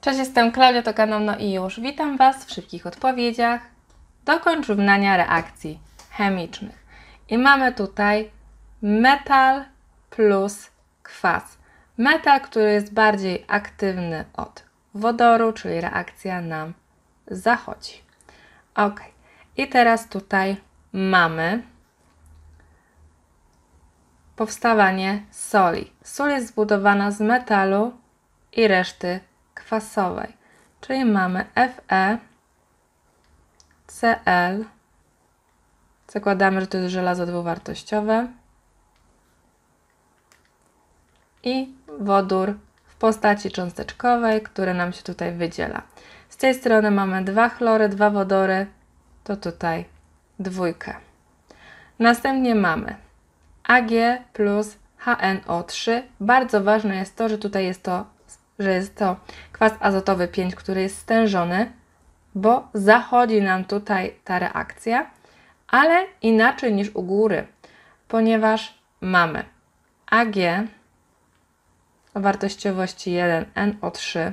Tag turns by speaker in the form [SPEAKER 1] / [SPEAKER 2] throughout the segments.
[SPEAKER 1] Cześć, jestem Klaudia, to kanał No i już. Witam Was w szybkich odpowiedziach. Dokończ równania reakcji chemicznych. I mamy tutaj metal plus kwas. Metal, który jest bardziej aktywny od wodoru, czyli reakcja nam zachodzi. Ok. I teraz tutaj mamy powstawanie soli. Sól jest zbudowana z metalu i reszty kwasowej, czyli mamy FeCl, zakładamy, że to jest żelazo dwuwartościowe, i wodór w postaci cząsteczkowej, który nam się tutaj wydziela. Z tej strony mamy 2 chlory, 2 wodory, to tutaj dwójkę. Następnie mamy Ag plus HNO3. Bardzo ważne jest to, że tutaj jest to kwas azotowy 5, który jest stężony, bo zachodzi nam tutaj ta reakcja, ale inaczej niż u góry, ponieważ mamy Ag o wartościowości 1, NO3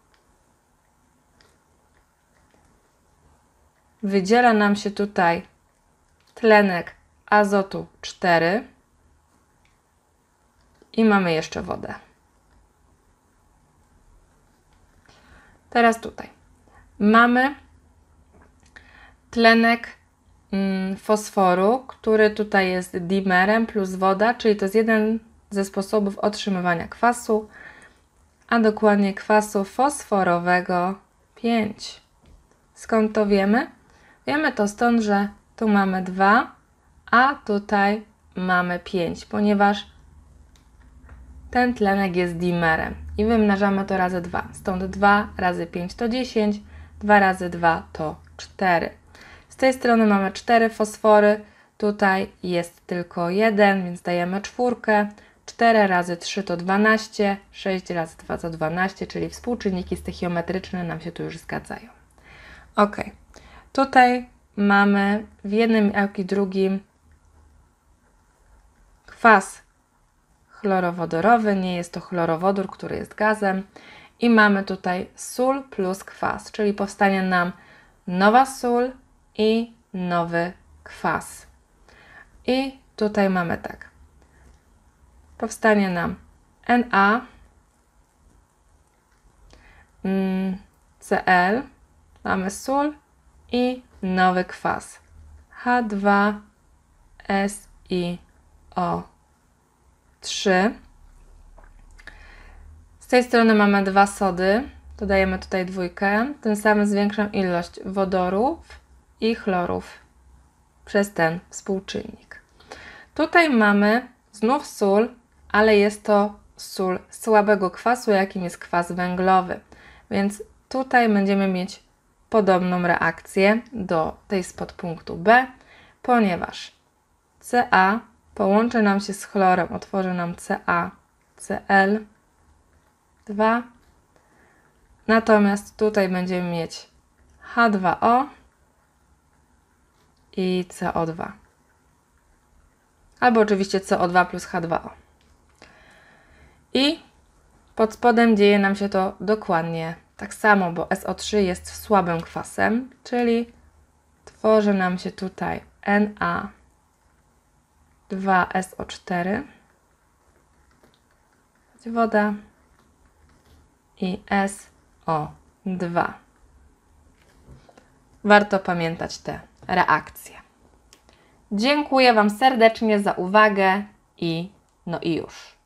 [SPEAKER 1] wydziela nam się tutaj tlenek azotu 4 i mamy jeszcze wodę. Teraz tutaj mamy tlenek fosforu, który tutaj jest dimerem plus woda, czyli to jest jeden ze sposobów otrzymywania kwasu, a dokładnie kwasu fosforowego 5. Skąd to wiemy? Wiemy to stąd, że tu mamy 2, a tutaj mamy 5, ponieważ ten tlenek jest dimerem i wymnażamy to razy 2. Stąd 2 razy 5 to 10, 2 razy 2 to 4. Z tej strony mamy 4 fosfory, tutaj jest tylko 1, więc dajemy 4. 4 razy 3 to 12, 6 razy 2 to 12, czyli współczynniki stoichiometryczne nam się tu już zgadzają. Ok, tutaj mamy w jednym jak i drugim kwas chlorowodorowy, nie jest to chlorowodór, który jest gazem, i mamy tutaj sól plus kwas, czyli powstanie nam nowa sól i nowy kwas. I tutaj mamy tak, powstanie nam NaCl, mamy sól i nowy kwas H2SiO3. Z tej strony mamy 2 sody, dodajemy tutaj dwójkę, tym samym zwiększam ilość wodorów i chlorów przez ten współczynnik. Tutaj mamy znów sól, ale jest to sól słabego kwasu, jakim jest kwas węglowy, więc tutaj będziemy mieć podobną reakcję do tej z podpunktu B, ponieważ Ca połączy nam się z chlorem, otworzy nam CaCl2, natomiast tutaj będziemy mieć H2O i CO2, albo oczywiście CO2 plus H2O. I pod spodem dzieje nam się to dokładnie tak samo, bo SO3 jest słabym kwasem, czyli tworzy nam się tutaj Na2SO4, woda i SO2. Warto pamiętać te reakcje. Dziękuję Wam serdecznie za uwagę i no i już.